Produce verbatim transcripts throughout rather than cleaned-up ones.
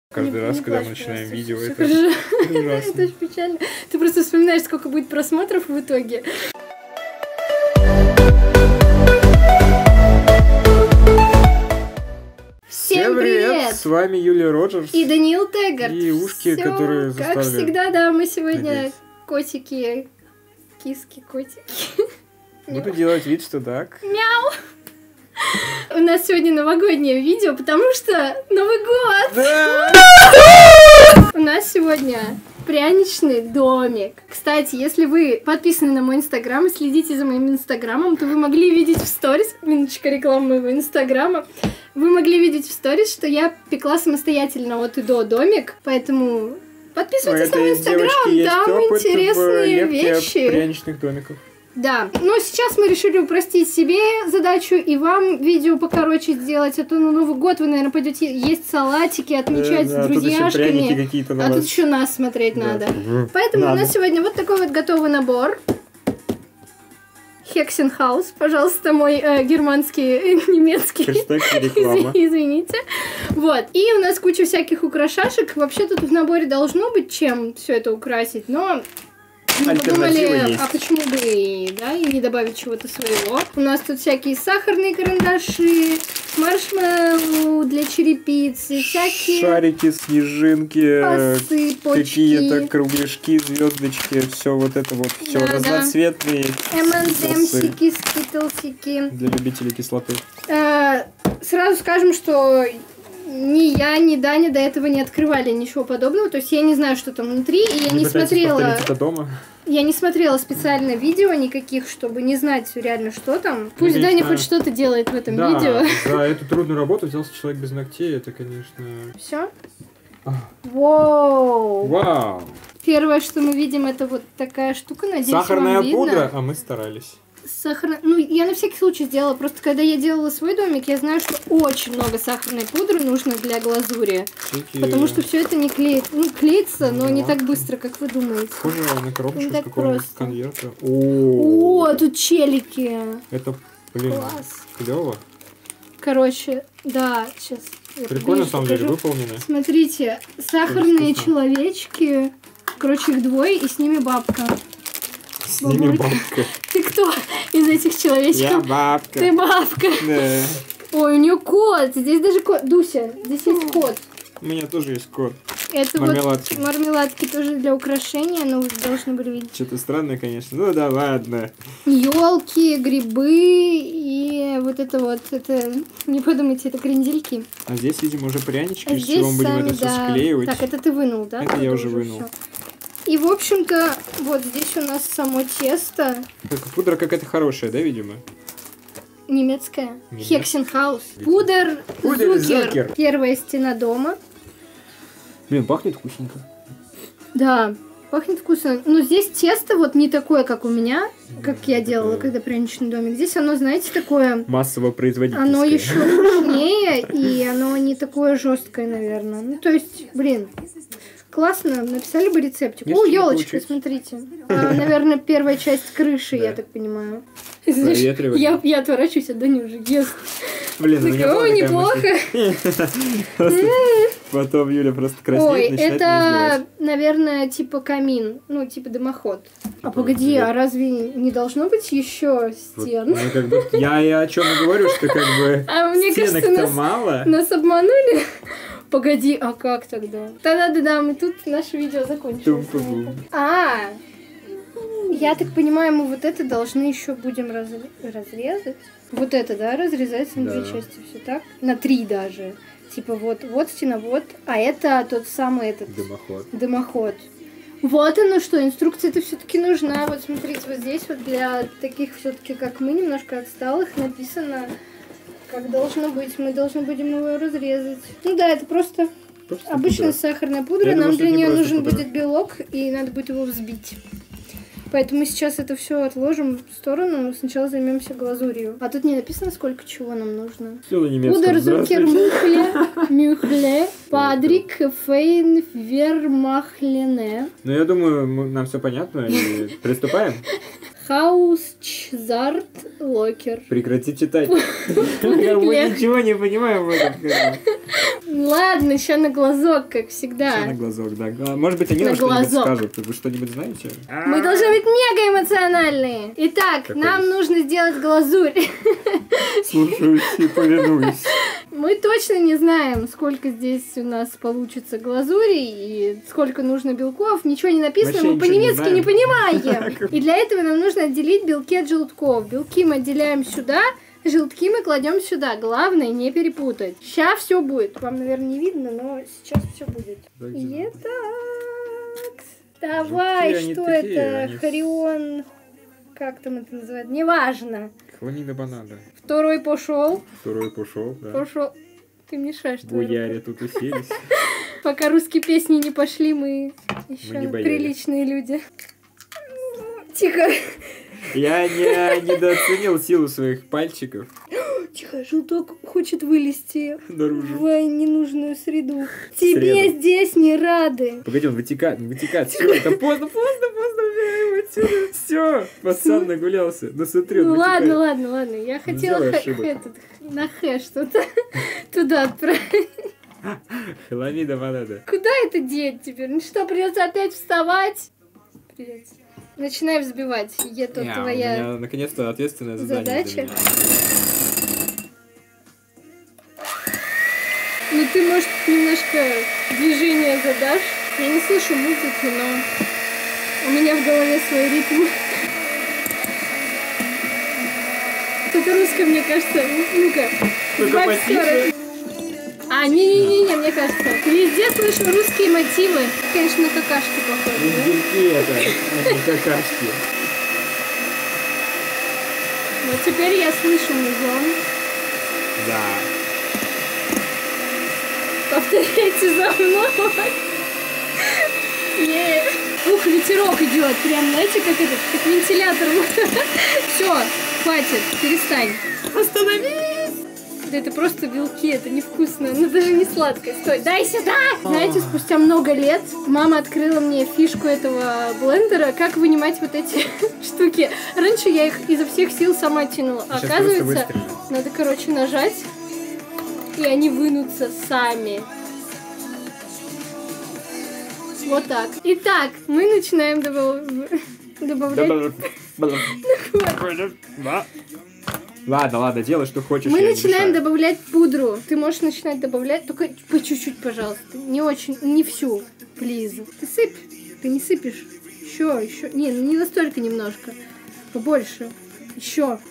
Каждый не, раз, не когда мы плачь, начинаем просто, видео, всё это хорошо. ужасно. Это очень печально. Ты просто вспоминаешь, сколько будет просмотров в итоге. Всем привет! С вами Юлия Роджерс. И Даниил Теггарт. И ушки, Всё, которые как заставили всегда, да, мы сегодня надеюсь. котики, киски, котики. Буду делать вид, что так. Мяу! У нас сегодня новогоднее видео, потому что Новый год! Да! У нас сегодня пряничный домик. Кстати, если вы подписаны на мой инстаграм и следите за моим инстаграмом, то вы могли видеть в сторис, минуточка рекламы моего инстаграма, вы могли видеть в сторис, что я пекла самостоятельно от и до домик, поэтому подписывайтесь У на мой этой инстаграм, девочки есть там опыт в интересные лепке вещи. пряничных домиков. Да, но сейчас мы решили упростить себе задачу и вам видео покороче сделать, а то на Новый год вы, наверное, пойдете есть салатики, отмечать Да, с да, тут еще пряники друзьяшками, какие-то на а вас. тут еще нас смотреть Да. надо. Мгм. Поэтому Надо. у нас сегодня вот такой вот готовый набор. Хексенхаус, пожалуйста, мой э, германский, э, немецкий. Хэштег реклама. Извините. Вот. И у нас куча всяких украшашек. Вообще тут в наборе должно быть чем все это украсить, но мы Альтернативы подумали, есть. а почему бы и, да, и не добавить чего-то своего. У нас тут всякие сахарные карандаши, маршмеллоу для черепицы, всякие Шарики, снежинки, посыпочки, какие-то кругляшки, звездочки, все вот это вот, все Да, да. разноцветные эм энд skittles эмсики, скитлсики. для любителей кислоты. Э, Сразу скажем, что ни я, ни Даня до этого не открывали ничего подобного. То есть я не знаю, что там внутри, и я не, Не пытайтесь смотрела. повторить это дома. Я не смотрела специально видео никаких, чтобы не знать реально, что там. Пусть Конечно. Даня хоть что-то делает в этом Да, видео. за эту трудную работу взялся человек без ногтей, это, конечно... Все? А. Воу! Вау! Первое, что мы видим, это вот такая штука. Надеюсь, Сахарная вам видно. пудра, а мы старались. Сахар... Ну, я на всякий случай сделала. Просто когда я делала свой домик, я знаю, что очень много сахарной пудры нужно для глазури. Всякие- Потому что все это не клеит. Ну, клеится, но не Да. так быстро, как вы думаете. Похоже на коробочку Не с так какого-нибудь просто. конверта. О, О, тут челики. это, блин, Класс. клево. Короче, да, сейчас. я Прикольно, на поближе самом деле, покажу. выполнено. Смотрите, сахарные вкусно. человечки. Короче, их двое, и с ними бабка. С ними Бабулька. бабка. Ты кто из этих человечков? Я бабка. Ты бабка. Да. Ой, у нее кот. Здесь даже кот. Дуся, здесь есть кот. У меня тоже есть кот. Это Мармеладки. вот мармеладки тоже для украшения, но вы должны были видеть. Что-то странное, конечно. Ну да, ладно. Елки, грибы и вот это вот. Это, не подумайте, это крендельки. А здесь, видимо, уже прянички, А из здесь чего мы будем сами, это все да. склеивать. Так, это ты вынул, да? Это я уже вынул. всё. И, в общем-то, вот здесь у нас само тесто Так, пудра какая-то хорошая, да, видимо? немецкое. Немецкое. Хексенхаус. Пудер Пудер Зукер. Зукер. Первая стена дома. Блин, пахнет вкусненько. Да, пахнет вкусно. Но здесь тесто вот не такое, как у меня, как я такое. делала, когда пряничный домик. Здесь оно, знаете, такое... Массово производительское. Оно еще вкуснее, и оно не такое жесткое, наверное. Ну, то есть, блин, классно, написали бы рецептик. Есть О, чем елочка, получить. смотрите. А, наверное, первая часть крыши, Да. я так понимаю. Знаешь, Проветривание. я, я отворачиваюсь, а Даня уже ест. Блин, у меня Такая, была ой, такая неплохо. мысль. Просто Потом Юля просто краснеет, Ой, начинает это, не издеваться. наверное, типа камин, ну, типа дымоход. А Типа, погоди, да. а разве не должно быть еще Вот, стен? ну, как бы, я и о чем и говорю, что как бы А мне кажется, стенок-то нас, мало. нас обманули. Погоди, а как тогда? Да-да-да, мы тут наше видео закончилось. Тум-пу-бум. А, я так понимаю, мы вот это должны еще будем раз- разрезать. Вот это, да, разрезается на Да. две части, все так? На три даже. Типа вот, вот стена, вот. А это тот самый этот Дымоход. дымоход. Вот оно что, инструкция-то все-таки нужна. Вот смотрите, вот здесь вот для таких все-таки, как мы, немножко отсталых, написано, как должно быть. Мы должны будем его разрезать. Ну да, это просто Просто обычная пудра. сахарная пудра. Я Нам думал, что для это не нее просто нужен пудра. будет белок, и надо будет его взбить. Поэтому мы сейчас это все отложим в сторону. Сначала займемся глазурью. А тут не написано, сколько чего нам нужно. Всё на немецком. Пудер Зукер Здравствуйте. Мюхле, Мюхле, Падрик Фейн Вермахлене, Ну, я думаю, мы- нам все понятно и приступаем. Хаусчзарт Локер. Прекрати читать. Я ничего не понимаю в этом. Ладно, еще на глазок, как всегда. Все на глазок, да. Может быть, они На нам что-нибудь глазок. скажут. Вы что-нибудь знаете? Мы должны быть мега эмоциональные. Итак, Какой? нам нужно сделать глазурь. Слушаюсь и повинуюсь. Мы точно не знаем, сколько здесь у нас получится глазури и сколько нужно белков. Ничего не написано, Вообще мы ничего не по-немецки не, знаем. понимаем. И для этого нам нужно отделить белки от желтков. Белки мы отделяем сюда, желтки мы кладем сюда. Главное не перепутать. Сейчас все будет. Вам, наверное, не видно, но сейчас все будет. Итак, давай, Желтки, они что такие, это? они- Харион, как там это называется? Неважно. Хлонина банана. Второй пошел. Второй пошел, да. Пошел. Ты мешаешь. твоей рукой. Буяре тут уселись. Пока русские песни не пошли, мы еще не боялись. приличные люди. Тихо. Я не недооценил силу своих пальчиков Тихо, желток хочет вылезти наружу. в ненужную среду. Тебе Среду. здесь не рады. Погоди, он вытекает, он вытекает. Все, это поздно, поздно, поздно, убираем его отсюда. Все, пацан нагулялся. Ну смотри, он Ну ладно, вытекает. ладно, ладно. Я хотела сделай хэ- ошибок. этот, на хэ что-то туда отправить. Хламида банана. Куда это деть теперь? Ну что, придется опять вставать? Придется. Начинай взбивать. Это Не, У твоя... меня наконец-то ответственное задание. Задача? для меня. Ну ты, может, немножко движения задашь? Я не слышу музыки, но у меня в голове свой ритм. Это русское, мне кажется. Ну-ка, Только сбавь потише. скорость. А, не-не-не, мне кажется. Ты везде слышу русские мотивы. Конечно, на какашки похоже, да? Виндельки это, а не какашки. Вот теперь я слышу музон. Да. Повторяйте за мной. Е. Ух, ветерок идет. Прям, знаете, как этот, как вентилятор. Все, хватит, перестань. Остановись! Да это просто белки, это невкусно. Оно даже не сладкое. Стой, дай сюда! Знаете, спустя много лет мама открыла мне фишку этого блендера, как вынимать вот эти штуки. Раньше я их изо всех сил сама тянула. А Сейчас оказывается, просто выстрелю. надо, короче, нажать, и они вынутся сами. Вот так. Итак, мы начинаем добав- добавлять. Да. Ладно, ладно, делай, что хочешь. Мы я не начинаем мешаю. добавлять пудру. Ты можешь начинать добавлять, только по чуть-чуть, пожалуйста. Не очень, не всю, плиз. Ты сыпь. Ты не сыпешь. Еще, еще. Не, ну не настолько немножко. Побольше. Еще.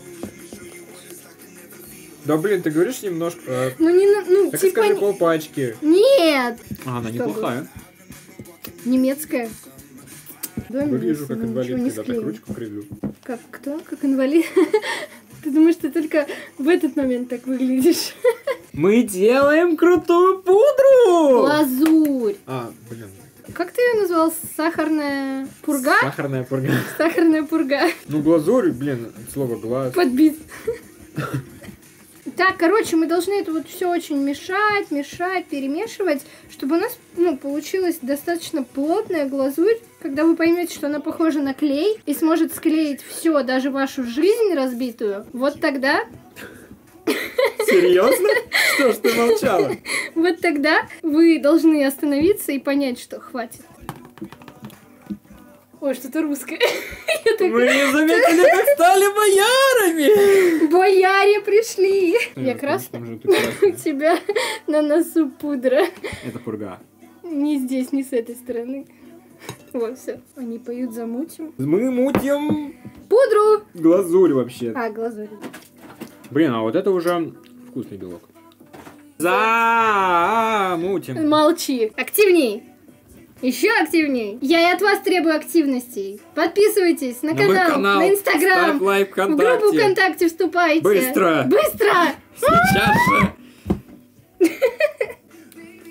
Да блин, ты говоришь немножко. э, Ну не, на- ну Так типа. скажи не- полпачки. Нет. А, она Что неплохая. Немецкая. Да, Выгляжу как мы ничего инвалид, не когда так склеим. ручку кривлю. Как кто? Как инвалид? Ты думаешь, ты только в этот момент так выглядишь? Мы делаем крутую пудру! Лазурь. А, блин. Как ты ее назвал? Сахарная пурга? Сахарная пурга. Сахарная пурга. Ну, глазурь, блин, слово глаз. Подбит. Так, короче, мы должны это вот все очень мешать, мешать, перемешивать, чтобы у нас, ну, получилась достаточно плотная глазурь. Когда вы поймете, что она похожа на клей и сможет склеить все, даже вашу жизнь разбитую, вот тогда, Серьезно? Что ж ты молчала? вот тогда вы должны остановиться и понять, что хватит. Ой, что-то русское. Я так- Мы не заметили, как стали боярами! Бояре пришли. Я Э, красная. там же ты У красная. тебя на носу пудра. Это пурга. Не здесь, не с этой стороны. Вот, все. Они поют «Замутим». Мы мутим Пудру! глазурь вообще. А, глазурь. Блин, а вот это уже вкусный белок. Замутим. Молчи. Активней. Еще активней. Я и от вас требую активностей. Подписывайтесь на На мой канал, канал. на Инстаграм, Ставь лайк в группу ВКонтакте. ВКонтакте вступайте. Быстро. Быстро! Сейчас же.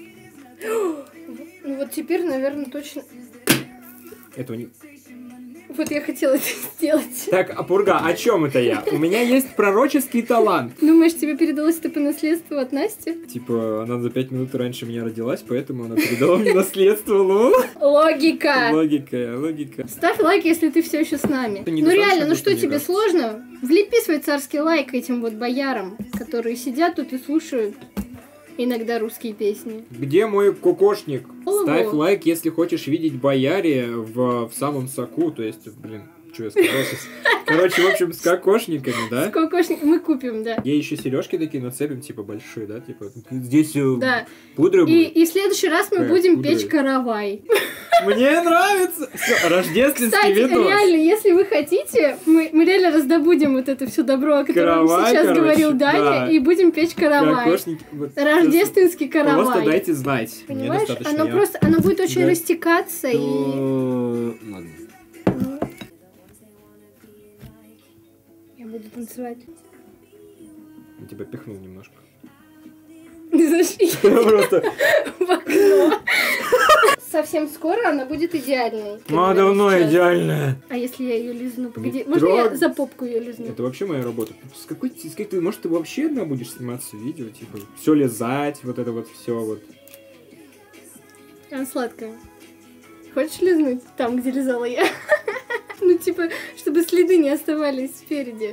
Ну вот теперь, наверное, точно... Это не... Вот я хотела это сделать. Так, а Пурга, о чем это я? У меня есть пророческий талант. Думаешь, тебе передалось это по наследству от Насти? Типа, она за пять минут раньше меня родилась, поэтому она передала мне наследство. Лол. Логика. Логика, логика. Ставь лайк, если ты все еще с нами. Это не Ну достаточно реально, ну быстро, что мне тебе кажется. сложно? Влепи свой царский лайк этим вот боярам, которые сидят тут и слушают иногда русские песни. Где мой кокошник? Ого. Ставь лайк, если хочешь видеть бояре в, в самом соку. То есть, блин, что я сказал сейчас? Короче, в общем, с кокошниками, да? Кокошник мы купим, да. Ей еще сережки такие нацепим, типа большие, да? Типа, здесь э, Да. пудра И, будет. и в следующий раз мы Какая будем пудра? печь каравай. Мне нравится! Всё, рождественский Кстати, видос. реально, если вы хотите, мы, мы реально раздобудем вот это все добро, о котором Каравай, сейчас короче, говорил Даня, да. и будем печь каравай. Кокошники. Вот Рождественский просто- каравай. Просто дайте знать. Мне Понимаешь? достаточно. Оно я- просто, оно будет очень Да. растекаться и... То- Ладно. Я буду танцевать. Я тебя пихнул немножко. Зашли Просто. в окно. Совсем скоро она будет идеальной. Ну, а давно Сейчас. идеальная. А если я ее лизну? Погоди, Не можно я трогай. за попку ее лизну? Это вообще моя работа. С какой, с какой ты, может, ты вообще одна будешь сниматься в видео, типа, все лизать, вот это вот все вот. Она сладкая. Хочешь лизнуть там, где лизала я? Ну, типа, чтобы следы не оставались спереди.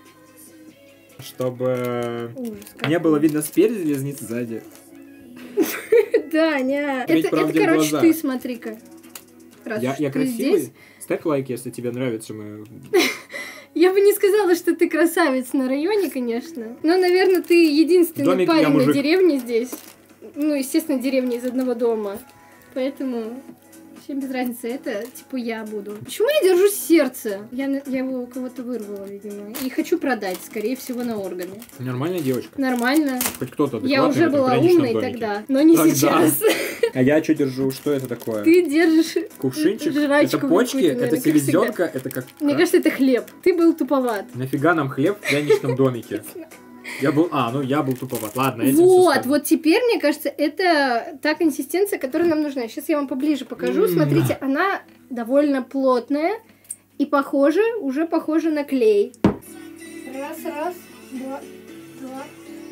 Чтобы Ужас. не было видно спереди, лизнить сзади. Да, не. Ведь Это, это, правде в короче, глаза. ты смотри-ка. Раз Я, уж я ты красивый? здесь. Ставь лайк, если тебе нравится мое... Я бы не сказала, что ты красавец на районе, конечно. Но, наверное, ты единственный Домик, я парень на мужик. деревне здесь. Ну, естественно, деревня из одного дома. Поэтому всем без разницы, это типа я буду. Почему я держу сердце? Я, на- я его у кого-то вырвала, видимо. И хочу продать, скорее всего, на органе. Нормальная девочка. Нормально. Хоть кто-то Я адекватный уже в этом была пряничном умной домике. тогда, но не Тогда. сейчас. А я что держу? Что это такое? Ты держишь Кувшинчик? жрачку Это почки? какую-то, Это наверное, как всегда. селезенка? Это как... Мне как? кажется, это хлеб. Ты был туповат. Нафига нам хлеб в пряничном домике? Я был... А, ну я был туповат. Ладно, этим всё Вот, сказано. вот теперь, мне кажется, это та консистенция, которая нам нужна. Сейчас я вам поближе покажу. М. Смотрите, она довольно плотная и похожа, уже похожа на клей. Раз, раз, два, два.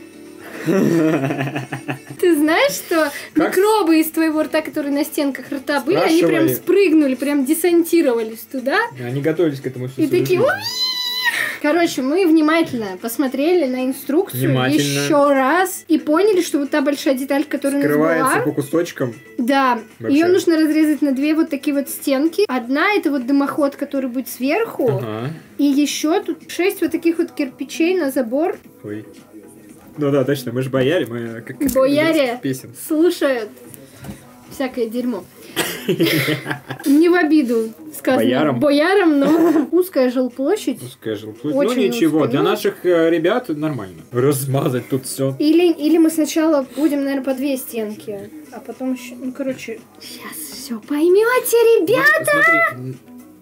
Ты знаешь, что Как? микробы из твоего рта, которые на стенках рта были, они прям Спрашивали. спрыгнули, прям десантировались туда. Они готовились к этому всю И свою такие, жизнь. Короче, мы внимательно посмотрели на инструкцию Внимательно. еще раз и поняли, что вот та большая деталь, которая у нас Скрывается была, по кусочкам. да, Вообще. ее нужно разрезать на две вот такие вот стенки. Одна это вот дымоход, который будет сверху, Ага. и еще тут шесть вот таких вот кирпичей на забор. Ой. Ну да, точно, мы же бояре, мы как как Бояре из песен. слушают всякое дерьмо. Не в обиду сказано Боярам? боярам, но узкая жилплощадь. Узкая жилплощадь. Ну Очень ничего, узкая, для ну. наших э, ребят нормально. Размазать тут все. Или, или мы сначала будем, наверное, по две стенки, а потом еще, ну, короче, сейчас все поймете, ребят. Смотри,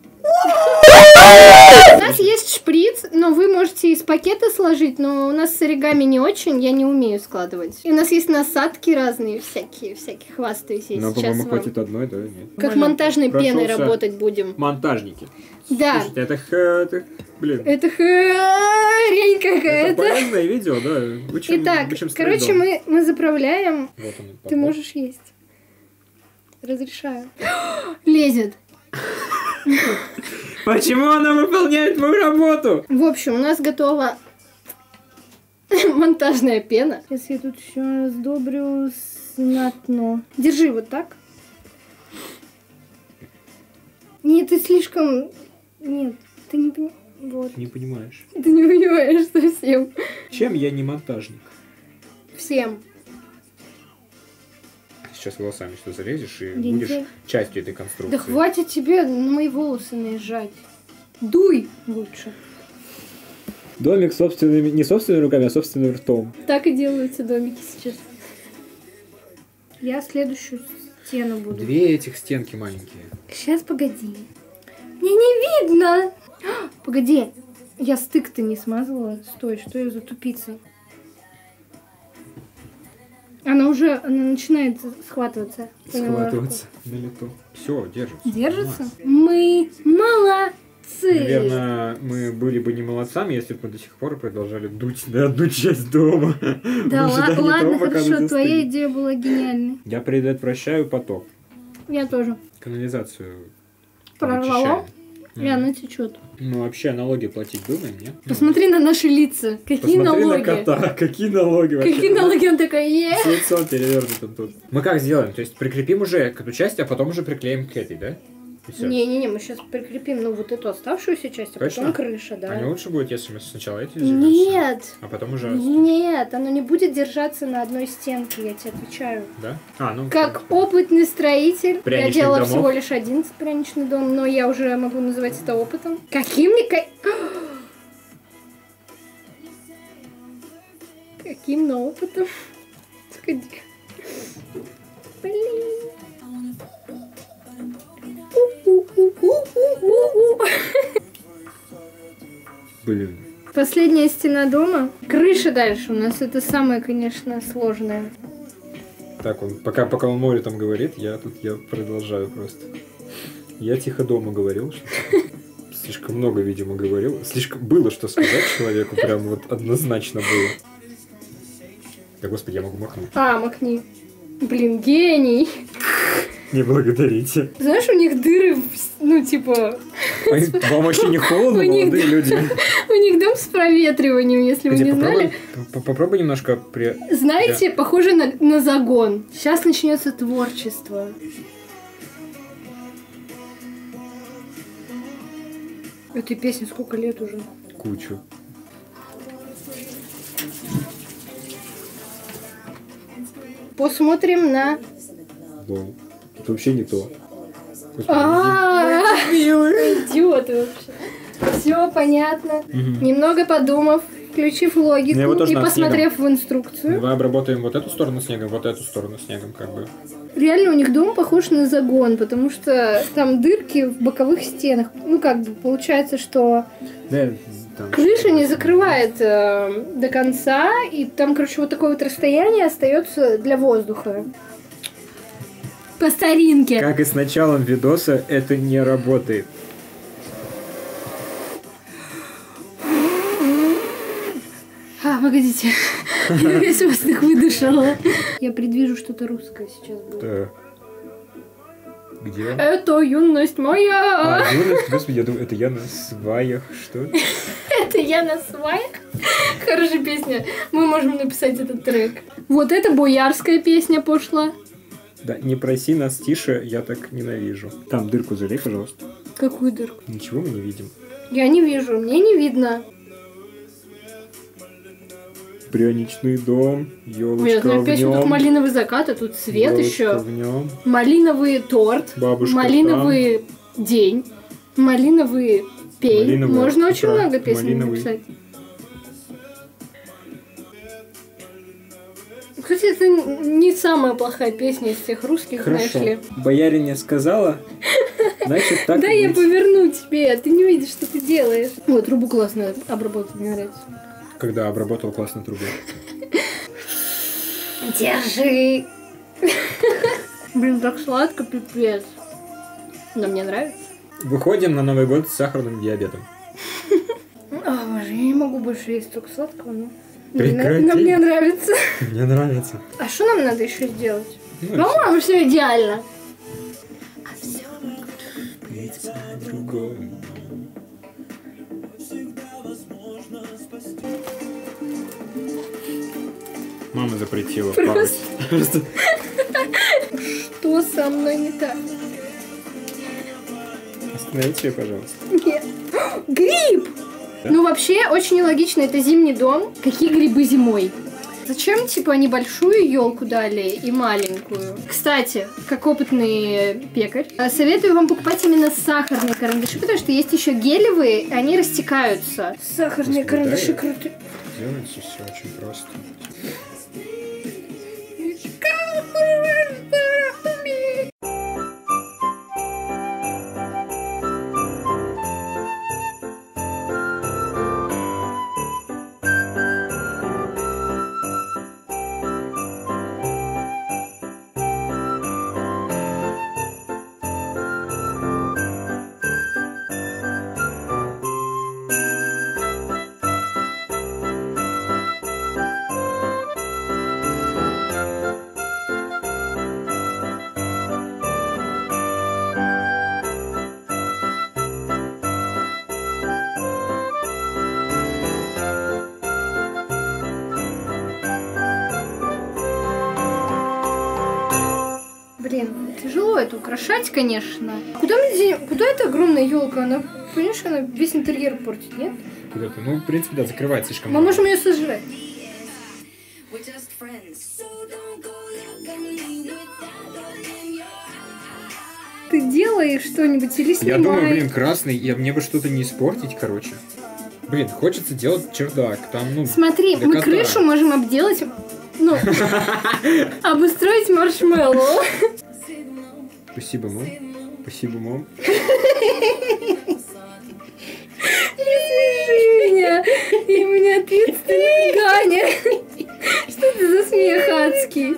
У нас есть шприц, но вы можете из пакета сложить, но у нас с оригами не очень, я не умею складывать. И у нас есть насадки разные, всякие, всякие, хвастаюсь я ну, сейчас по-моему, вам. хватит одной, да? Нет. Как Нормально. монтажной пеной Прошелся. работать будем. Монтажники. Да. Слушайте, это, х- это блин. Это хрень Это какая-то. полезное видео, да. Учим, Итак, учим строить короче, дом. мы, мы заправляем. Вот он, Ты подбор. можешь есть. Разрешаю. Лезет. Почему она выполняет мою работу? В общем, у нас готова монтажная пена. Сейчас я тут все сдобрю знатно. Держи вот так. Нет, ты слишком... Нет, ты не понимаешь. Вот. Не понимаешь. Ты не понимаешь совсем. Чем я не монтажник? Всем. Сейчас волосами что залезешь и Я будешь не- частью этой конструкции. Да хватит тебе на мои волосы наезжать. Дуй лучше. Домик собственными, не собственными руками, а собственным ртом. Так и делаются домики сейчас. Я следующую стену буду. Две этих стенки маленькие. Сейчас, погоди. Мне не видно. А, погоди. Я стык-то не смазывала. Стой, что я за тупица? Она Она уже она начинает схватываться. Схватываться на лету. Все, держится. Держится? Мы молодцы! Наверное, мы были бы не молодцами, если бы мы до сих пор продолжали дуть на одну часть дома. Да ладно, ладно хорошо, твоя идея была гениальной. Я предотвращаю поток. Я тоже. Канализацию прорвало, и она течет. Ну, вообще, налоги платить думаем, нет? Посмотри на наши лица. Какие Посмотри налоги? на кота. Какие налоги вообще? Какие налоги? Он такой, е С лицом перевернутым тут. Мы как сделаем? То есть прикрепим уже к эту часть, а потом уже приклеим к этой, да? Не-не-не, мы сейчас прикрепим, ну, вот эту оставшуюся часть, а Точно? потом крыша, да. А не лучше будет, если мы сначала эти сделаем? Нет. А потом уже... Нет, оно не будет держаться на одной стенке, я тебе отвечаю. Да? А, ну... Как опытный строитель, Пряничных я делала домов. всего лишь один пряничный дом, но я уже могу называть это опытом. Каким ни... Каким, но опытом? Сходи. Блин. Блин. Последняя стена дома. Крыша дальше у нас. Это самое, конечно, сложное. Так, он, пока, пока он море там говорит, я тут я продолжаю просто. Я тихо дома говорил, что слишком много, видимо, говорил. Слишком было что сказать человеку, прям вот однозначно было. Да, господи, я могу махнуть. А, махни. Блин, гений. Не благодарите. Знаешь, у них дыры, в- ну, типа... Вам вообще не холодно, У них- молодые люди? У них дом с проветриванием, если вы Где, не знали. попробуй, п- попробуй немножко при... Знаете, похоже на, на загон. Сейчас начнется творчество. Этой песне сколько лет уже? Кучу. Посмотрим на... Лол. Это вообще не то. Господи, А, идиоты вообще. Все понятно. Мгм. Немного подумав, включив логику Ну, его тоже и надо посмотрев в инструкцию. Давай обработаем вот эту сторону снегом, вот эту сторону снегом, как бы. Реально у них дом похож на загон, потому что там дырки в боковых стенах. Ну как бы получается, что Да, там... крыша не закрывает э, до конца, и там, короче, вот такое вот расстояние остается для воздуха. По старинке. Как и с началом видоса, это не работает. А, погодите. Я весь воздух выдышала. Я предвижу что-то русское сейчас будет. Да. Где? Это юность моя. А, юность, господи, я думаю, это я на сваях, что? Это я на сваях. Хорошая песня. Мы можем написать этот трек. Вот это боярская песня пошла. Да, не проси нас тише, я так ненавижу. Там дырку залей, пожалуйста. Какую дырку? Ничего мы не видим. Я не вижу, мне не видно. Пряничный дом, Я елочка знаю в песню, тут нем. малиновый закат, а тут свет Ёлочка еще. в нем. Малиновый торт. Бабушка малиновый день. Малиновый пей. Малиновый Можно очень утро. много песен Малиновый. написать. Кстати, это не самая плохая песня из всех русских, знаешь Хорошо. ли. Бояриня сказала, значит так Да, и я быть. поверну тебе, ты не видишь, что ты делаешь. Ой, трубу классно обработать, мне нравится. Когда обработал классно трубу. Держи. Блин, так сладко, пипец. Но мне нравится. Выходим на Новый год с сахарным диабетом. А, боже, я не могу больше есть столько сладкого, но... Прекрати. Но мне нравится. Мне нравится. А что нам надо еще сделать? Ну, По-моему, все идеально. Быть по-другому. Мама запретила Просто- плавать. Просто Что со мной не так? остановите ее, пожалуйста. Нет. Гриб! Да? Ну, вообще, очень нелогично. Это зимний дом. Какие грибы зимой? Зачем, типа, небольшую елку дали и маленькую? Кстати, как опытный пекарь, советую вам покупать именно сахарные карандаши, потому что есть еще гелевые, они растекаются. Сахарные Господи, карандаши да, крутые. Делается все очень просто. Тяжело это украшать, конечно. Куда мы денем? Куда эта огромная елка? Она, понимаешь, она весь интерьер портит, нет? Куда-то. Ну, в принципе, да, закрывает слишком Мы много. можем ее сожрать. Ты делаешь что-нибудь или снимай? Я думаю, блин, красный, я, мне бы что-то не испортить, короче. Блин, хочется делать чердак, там, ну... Смотри, для мы кота. крышу можем обделать, ну, обустроить маршмеллоу. Спасибо, мам. Спасибо, мам. Не смеши меня. И у меня ответственный Ганя. Что это за смех адский?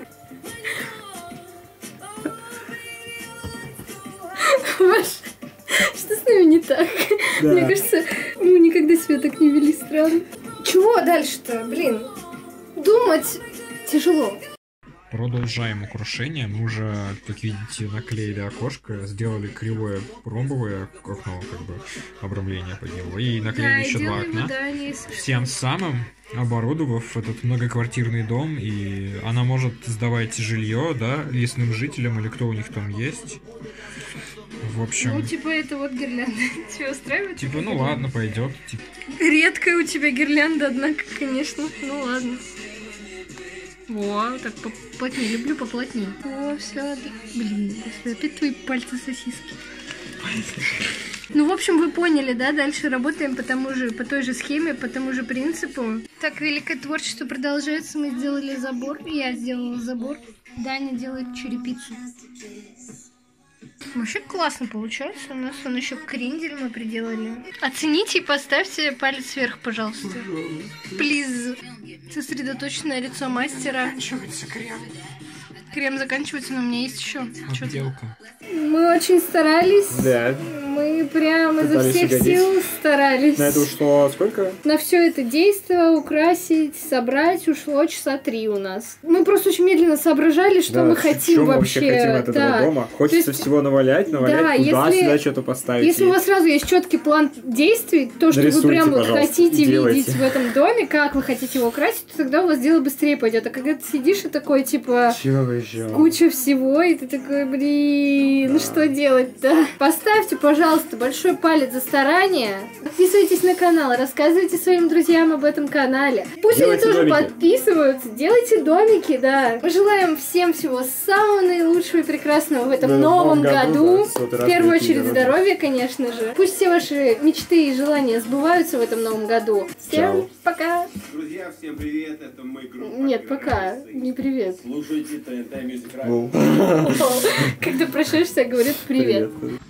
Маш, что с нами не так? Да. Мне кажется, мы никогда себя так не вели странно. Чего дальше-то? Блин, думать тяжело. Продолжаем украшение. Мы уже, как видите, наклеили окошко, сделали кривое ромбовое окно, как бы, обрамление под него, и наклеили еще два окна. Тем самым оборудовав этот многоквартирный дом, и она может сдавать жилье, да, лесным жителям или кто у них там есть. В общем... Ну, типа, это вот гирлянда. Тебя устраивает? Типа, ну ладно, пойдет. Типа... Редкая у тебя гирлянда, однако, конечно. Ну ладно. Во, так поплотнее. Люблю поплотнее. О, все. Блин, господи, опять твои пальцы сосиски. Ну, в общем, вы поняли, да? Дальше работаем по тому же, по той же схеме, по тому же принципу. Так, великое творчество продолжается. Мы сделали забор. Я сделала забор. Даня делает черепицу. Вообще классно получается. У нас он еще крендель мы приделали. Оцените и поставьте палец вверх, пожалуйста. Плиз. Сосредоточенное лицо мастера. Заканчивается крем. Крем заканчивается, но у меня есть еще. Отделка. Мы очень старались. Да. Мы прям изо Пытались всех угодить. сил старались. На это ушло сколько? На все это действо, украсить, собрать ушло часа три у нас. Мы просто очень медленно соображали, что Да, мы в хотим чем мы вообще. вообще хотим от этого да. дома. Хочется есть, всего навалять, навалять, да, туда-сюда если- что-то поставить. Если и- у вас сразу есть четкий план действий, то, что Нарисуйте, вы прям вот пожалуйста, хотите делайте. видеть в этом доме, как вы хотите его украсить, то тогда у вас дело быстрее пойдет. А когда ты сидишь и такой, типа, Чего вы еще? куча всего, и ты такой, блин, ну что делать-то? Поставьте, пожалуйста, большой палец за старание. Подписывайтесь на канал, рассказывайте своим друзьям об этом канале. Пусть Делайте они тоже домики. подписываются, делайте домики, да. Мы желаем всем всего самого наилучшего и прекрасного в этом Да, в новом новом году, году. да, сотый В раз первую прийти очередь здоровья. здоровья, конечно же. Пусть все ваши мечты и желания сбываются в этом новом году. Всем Чао. пока. Друзья, всем привет, это мы, группа Нет, пока. Не привет. Слушайте ТНТ Music Radio. Когда прощаешься, говорит привет. Привет.